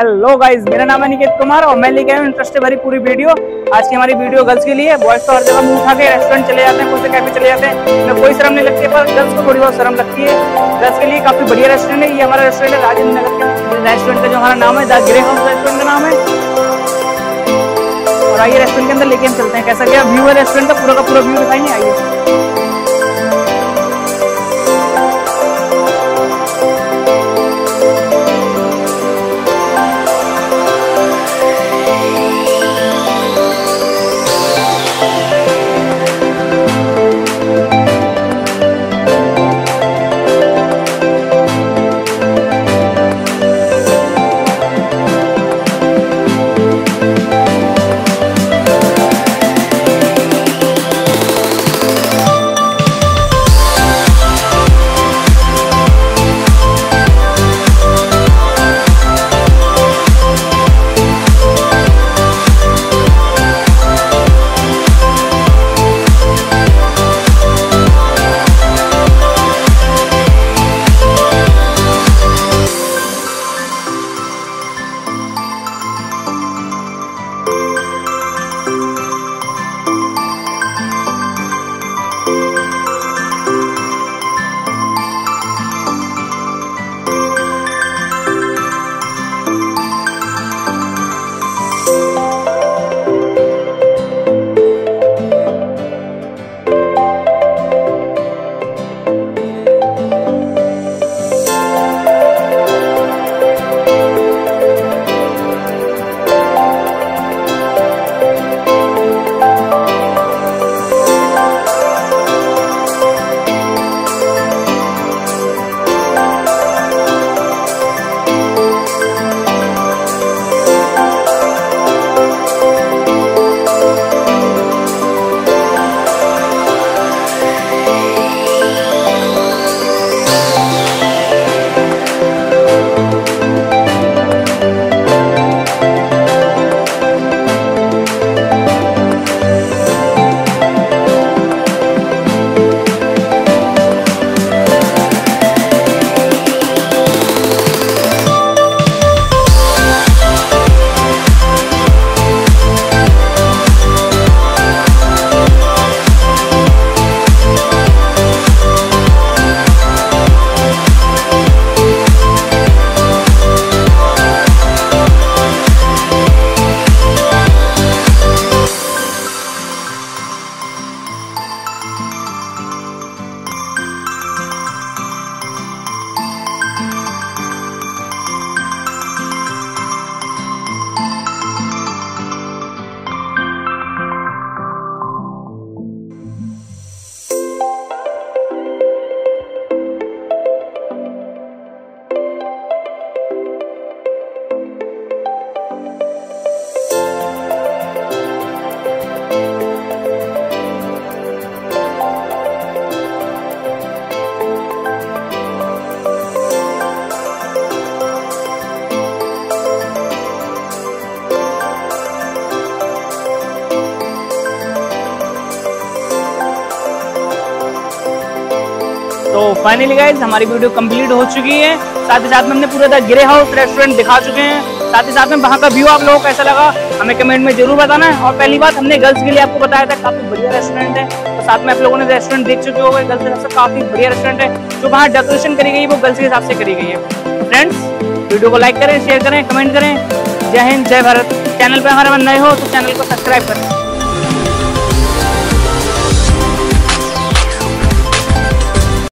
Hello guys, मेरा नाम है निकेत कुमार और मैं लेके आया हूँ इंटरेस्ट भरी पूरी वीडियो। आज की हमारी वीडियो गर्ल्स के लिए। बॉयज तो हर जगह मुंह उठा के रेस्टोरेंट चले जाते हैं, कुछ कैफे चले जाते हैं, इन्हें कोई शर्म नहीं लगती है, पर गर्ल्स को थोड़ी बहुत शर्म लगती है। गर्ल्स के लिए काफी बढ़िया रेस्टोरेंट है। ये हमारा रेस्टोरेंट है राजेंद्र नगर के। रेस्टोरेंट का जो हमारा नाम है द ग्रे हाउस रेस्टोरेंट का नाम है। और आइए रेस्टोरेंट के अंदर लेके हम चलते हैं। कैसा क्या व्यू है रेस्टोरेंट का पूरा व्यू दिखाएंगे, आइए। तो फाइनली गाइस हमारी वीडियो कंप्लीट हो चुकी है। साथ ही साथ में हमने पूरा द ग्रे हाउस रेस्टोरेंट दिखा चुके हैं। साथ ही साथ में वहाँ का व्यू आप लोगों को कैसा लगा हमें कमेंट में जरूर बताना है। और पहली बात हमने गर्ल्स के लिए आपको बताया था, काफी बढ़िया रेस्टोरेंट है। तो साथ में आप लोगों ने रेस्टोरेंट देख चुके होंगे, गर्ल्स के हिसाब से काफी बढ़िया रेस्टोरेंट है। जो वहाँ डेकोरेशन करी गई है वो गर्ल्स के हिसाब से करी गई है। तो फ्रेंड्स वीडियो को लाइक करें, शेयर करें, कमेंट करें। जय हिंद, जय भारत। चैनल पर हमारे नए हो तो चैनल को सब्सक्राइब करें।